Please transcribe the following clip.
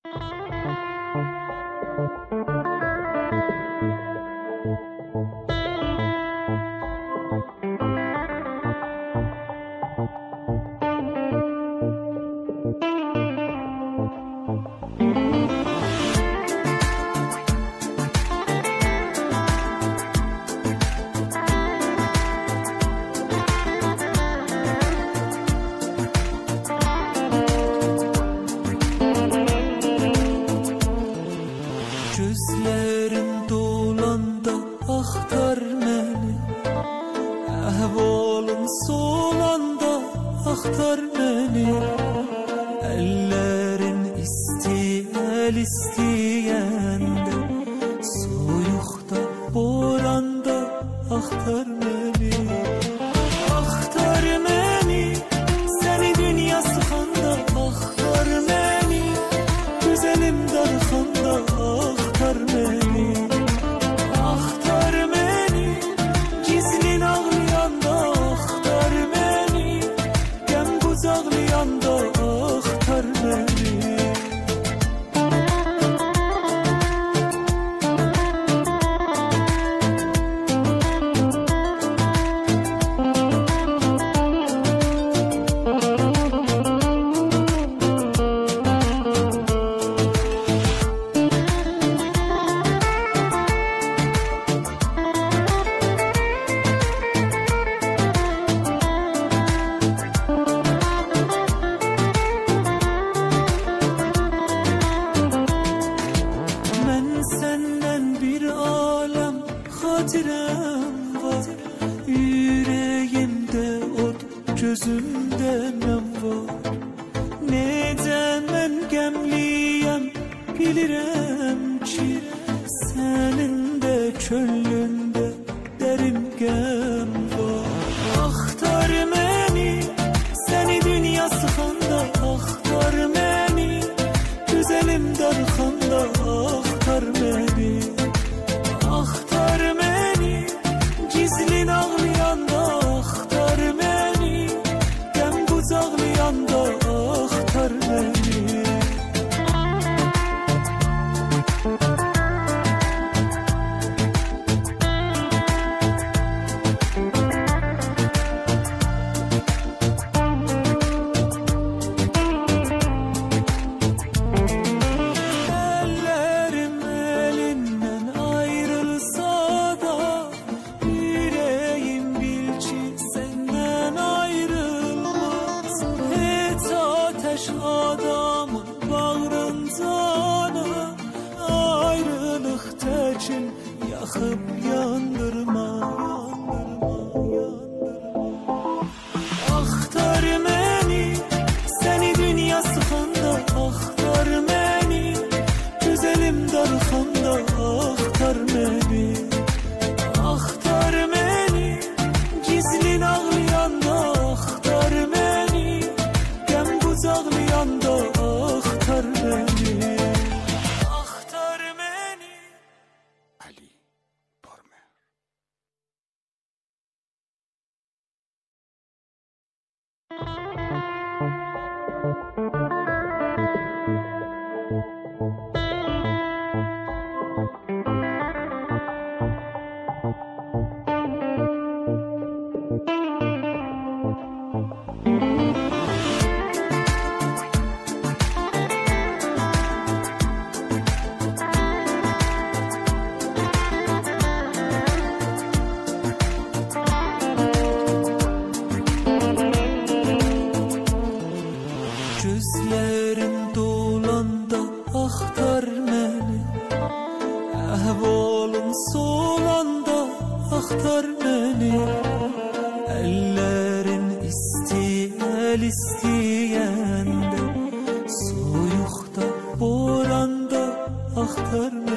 Gözlerin dolanda axtar məni, əhvalın solanda axtar məni. Əllərin istəyəl istəyəndə, soyuqda, boranda axtar məni. Axtar məni, səni dünya sıxanda axtar məni. Güzəlim darxanda axtar məni. Axtar məni, gizlin ağlayanda axtar məni. Qəm qucaqlayanda axtar məni. Senden bir alem hatirem var, yüreğimde od, gözümde nem var. Necə mən qəmliyəm, bilirəm ki, sənin də çölündə dərin qəm var. Axtar məni, səni dünya sıxanda axtar məni. Güzəlim darxanda axtar məni. Axtar məni, gizlin ağlayanda axtar məni. Qəm qucaqlayanda axtar məni. Adamın bağrıncanı ayrılıq təkin yaxıb yandırma, yandırma, yandırma. Axtar məni, səni dünya sıxanda axtar məni. Güzəlim darxanda axtar məni. Axtar məni, gizlin ağlayanda axtar məni. Qəm qucaqlayanda axtar məni. Axtar məni. Ali Bormer. Gözlerin dolanda axtar məni, əhvalın solanda axtar məni. Əllərin istəyəl istəyəndə, soyuqda, boranda axtar məni.